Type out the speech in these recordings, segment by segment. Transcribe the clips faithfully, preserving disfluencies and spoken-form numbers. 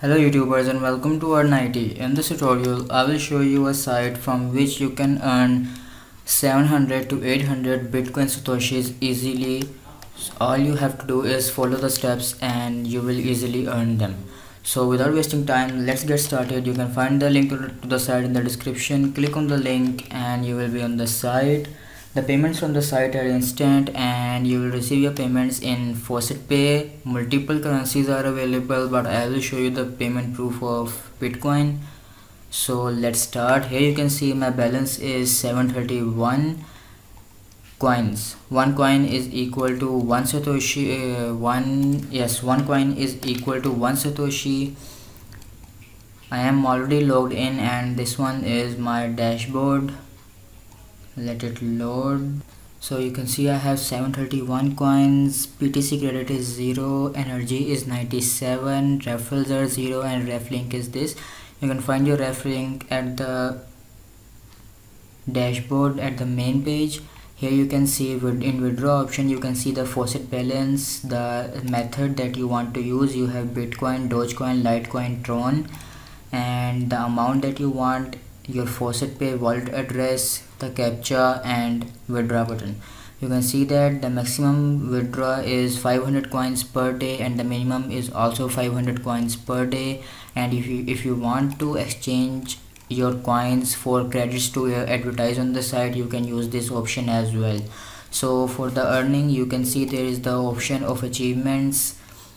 Hello YouTubers and welcome to Earn I T. In this tutorial, I will show you a site from which you can earn seven hundred to eight hundred Bitcoin Satoshis easily. All you have to do is follow the steps and you will easily earn them. So without wasting time, let's get started. You can find the link to the site in the description. Click on the link and you will be on the site. The payments from the site are instant and you will receive your payments in Faucet Pay. Multiple currencies are available, but I will show you the payment proof of Bitcoin. So let's start. Here you can see my balance is seven hundred thirty-one coins. One coin is equal to one Satoshi. Uh, one yes, one coin is equal to one Satoshi. I am already logged in and this one is my dashboard. Let it load. So you can see I have seven hundred thirty-one coins. P T C credit is zero, energy is ninety-seven, referrals are zero, and ref link is this. You can find your ref link at the dashboard at the main page. Here you can see in withdraw option you can see the faucet balance, the method that you want to use. You have Bitcoin, Dogecoin, Litecoin, Tron, and the amount that you want, your Faucet Pay wallet address, the captcha, and withdraw button. You can see that the maximum withdraw is five hundred coins per day and the minimum is also five hundred coins per day. And if you if you want to exchange your coins for credits to uh, advertise on the site, you can use this option as well. So for the earning, you can see there is the option of achievements.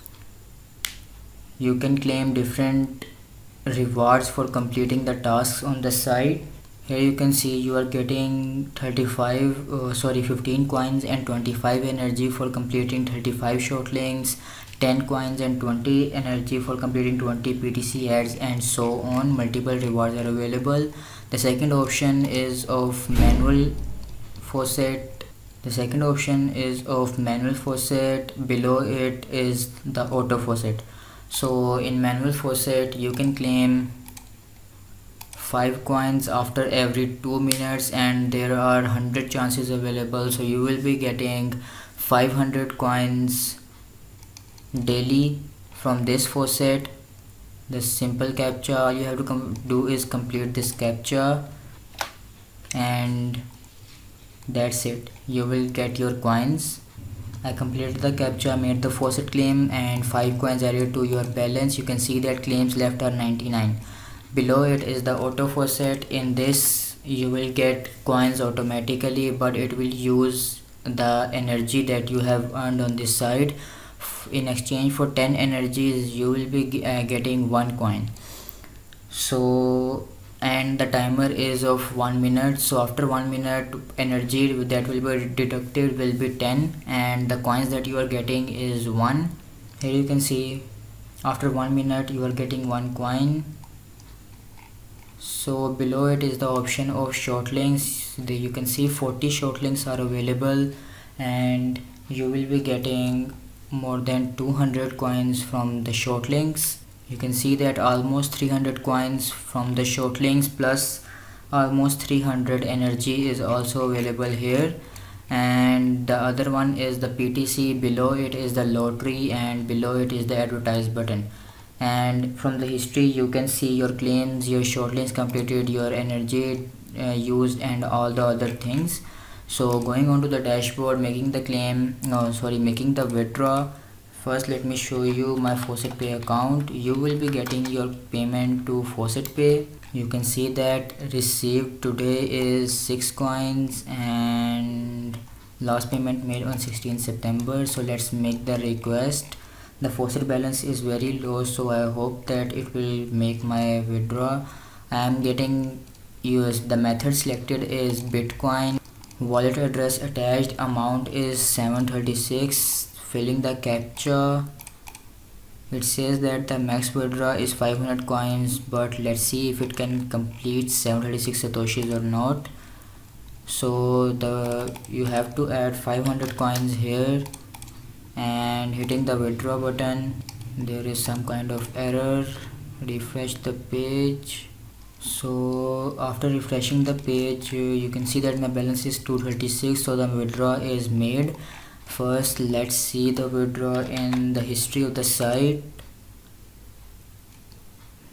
You can claim different rewards for completing the tasks on the site. Here you can see you are getting thirty-five uh, sorry fifteen coins and twenty-five energy for completing thirty-five short links, ten coins and twenty energy for completing twenty P T C ads, and so on. Multiple rewards are available. The second option is of manual faucet. The second option is of manual faucet. Below it is the auto faucet. So in manual faucet you can claim five coins after every two minutes and there are one hundred chances available, so you will be getting five hundred coins daily from this faucet. The simple captcha, all you have to do is complete this captcha and that's it. You will get your coins. I completed the captcha, made the faucet claim, and five coins added to your balance. You can see that claims left are ninety-nine. Below it is the auto faucet. In this you will get coins automatically, but it will use the energy that you have earned on this side. In exchange for ten energies you will be uh, getting one coin. So and the timer is of one minute, so after one minute energy that will be deducted will be ten and the coins that you are getting is one. Here you can see after one minute you are getting one coin. So below it is the option of short links. The, you can see forty short links are available and you will be getting more than two hundred coins from the short links. You can see that almost three hundred coins from the short links plus almost three hundred energy is also available here. And the other one is the P T C. Below it is the lottery and below it is the advertise button. And from the history you can see your claims, your short links completed, your energy uh, used, and all the other things. So going on to the dashboard, making the claim no sorry making the withdraw. First let me show you my Faucet Pay account. You will be getting your payment to Faucet Pay. You can see that received today is six coins and last payment made on sixteenth September. So let's make the request. The faucet balance is very low, so I hope that it will make my withdraw. I am getting U S. The method selected is Bitcoin. Wallet address attached, amount is seven hundred thirty-six. Filling the captcha, it says that the max withdraw is five hundred coins, but let's see if it can complete seven hundred thirty-six satoshis or not. So the you have to add five hundred coins here and hitting the withdraw button. There is some kind of error. Refresh the page. So after refreshing the page you can see that my balance is two hundred thirty-six, so the withdraw is made. First let's see the withdraw in the history of the site.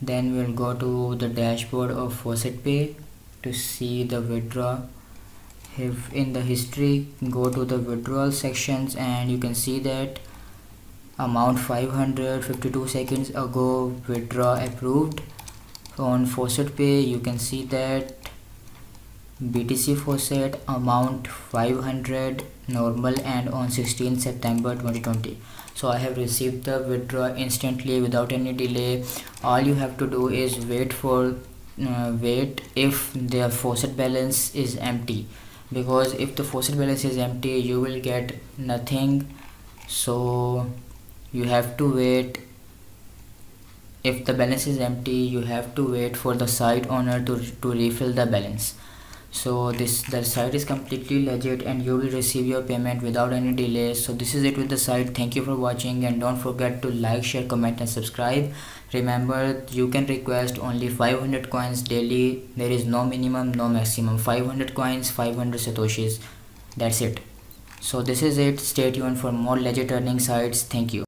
Then we'll go to the dashboard of Faucet Pay to see the withdraw. If in the history, go to the withdrawal sections and you can see that amount five hundred fifty-two seconds ago withdraw approved. On Faucet Pay you can see that B T C Faucet amount five hundred normal and on sixteenth September twenty twenty. So I have received the withdraw instantly without any delay. All you have to do is wait for uh, wait if the faucet balance is empty, because if the faucet balance is empty you will get nothing. So you have to wait. If the balance is empty you have to wait for the site owner to, to refill the balance. So this the site is completely legit and you will receive your payment without any delay. So this is it with the site. Thank you for watching and don't forget to like, share, comment and subscribe. Remember, you can request only five hundred coins daily. There is no minimum, no maximum. Five hundred coins, five hundred satoshis, that's it. So this is it. Stay tuned for more legit earning sites. Thank you.